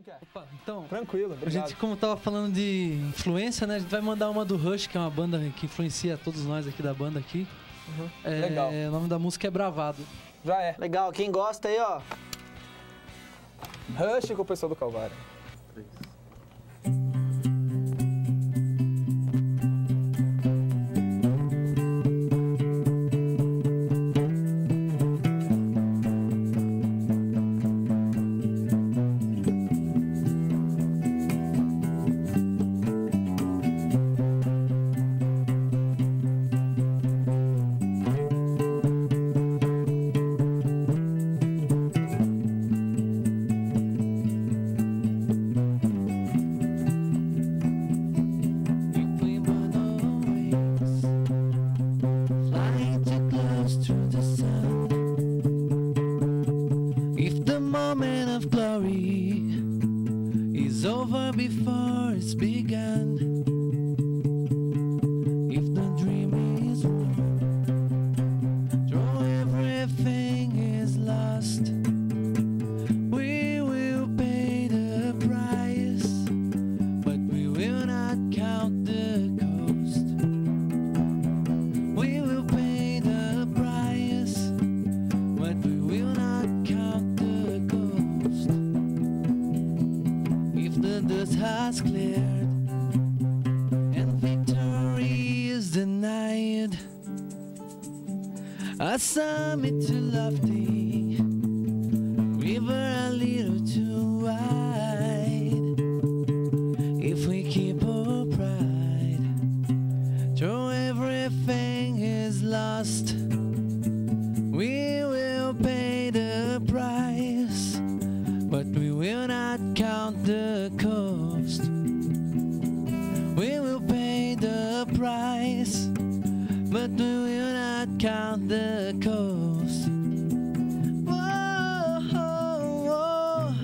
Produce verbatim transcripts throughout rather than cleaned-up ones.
Opa, então, tranquilo, obrigado. A gente, como tava falando de influência, né? A gente vai mandar uma do Rush, que é uma banda que influencia todos nós aqui da banda aqui. Uhum. É, Legal. O nome da música é Bravado. Já é. Legal, quem gosta aí, ó. Rush com o pessoal do Calvário. A summit too lofty, river a little too wide. If we keep our pride, though everything is lost, we will pay the price, but we will not count the cost. We will pay the price, but we will not count the cost. Whoa, whoa, whoa.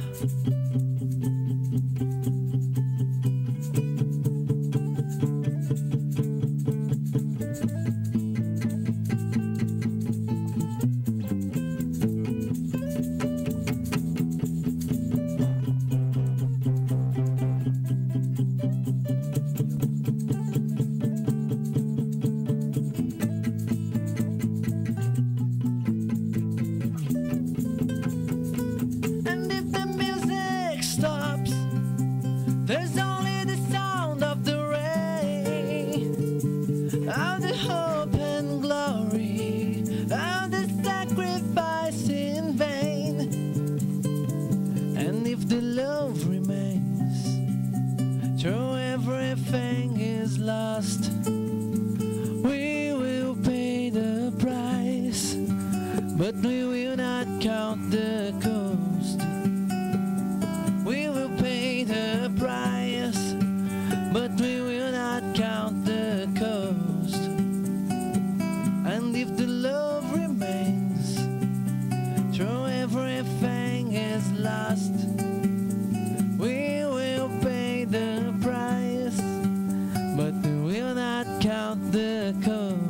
There's only the sound of the rain, of the hope and glory, of the sacrifice in vain. And if the love remains, though everything is lost, we will pay the price, but we will not count the cost. We will pay the price, but we will not count the cost. And if the love remains, though everything is lost, we will pay the price, but we will not count the cost.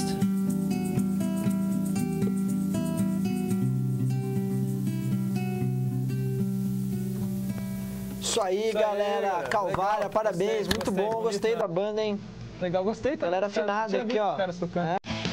Isso aí, Isso galera. aí, Calvária, legal, parabéns. gostei, Muito gostei, bom, gostei bonito, da banda, hein? Legal, gostei. Tá? Galera afinada aqui, ó. Caras tocando. É.